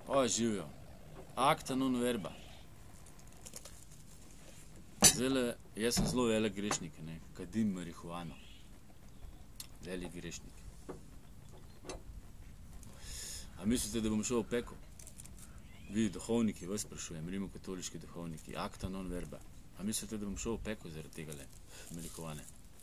O, živijo. Acta non verba. Zdajle, jaz sem zelo velik grešnik, ne, kadim marihuano. Velik grešnik. A mislite, da bom šel v peko? Vi, duhovniki, vas sprašujem, rimokatoliški duhovniki, acta non verba. A mislite, da bom šel v peko zaradi tega marihuane?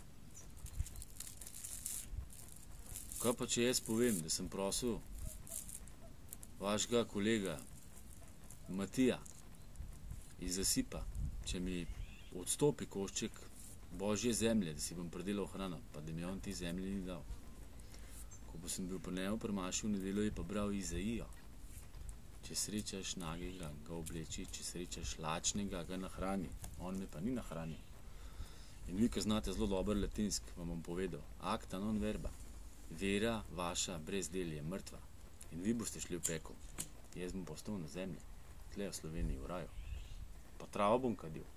Kaj pa, če jaz povem, da sem prosil vašega kolega Matija iz Zasipa, če mi odstopi košček Božje zemlje, da si bom pridelal hrano, pa da mi on ti zemlji ni dal. Ko sem bil pri njemu pri maši v nedeljo, je pa bral Izaijo. Če srečaš nagega, ga obleči, če srečaš lačnega, ga nahrani. On me pa ni nahranil. In vi, ki znate zelo dober latinsk, vam bom povedal, acta non verba. Vera vaša brez del je mrtva. In vi boste šli v peko. Jaz bom postal na zemlji, tle v Sloveniji, v raju. Pa travo bom kadil.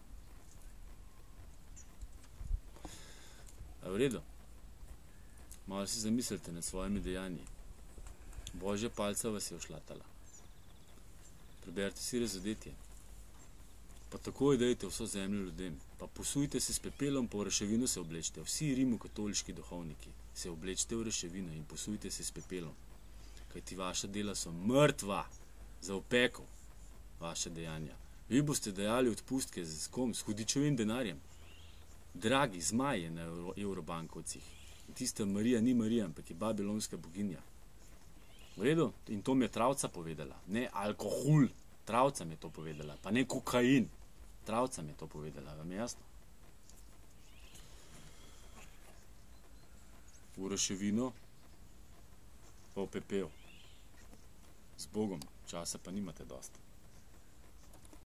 A v redu? Malo si zamislite nad svojimi dejanji. Božja palca vas je ušlatala. Preberite si Razodetje. Pa takoj dajte vso zemljo ljudem. Pa posujte se s pepelom, pa v reševino se oblečite. Vsi rimokatoliški duhovniki se oblečite v reševino in posujte se s pepelom. Kajti vaša dela so mrtva za v peko, vaše dejanja. Vi boste dajali odpustke z kom? S hudičevim denarjem. Dragi, zmaj je na evrobankovcih. In tista Marija ni Marija, ampak je babilonska boginja. V redu? In to mi je Travca povedala. Ne alkohol. Travca mi je to povedala. Pa ne kokain. Travca mi je to povedala. Vam je jasno? V reševino pa v pepel. Z Bogom. Časa pa nimate dosti.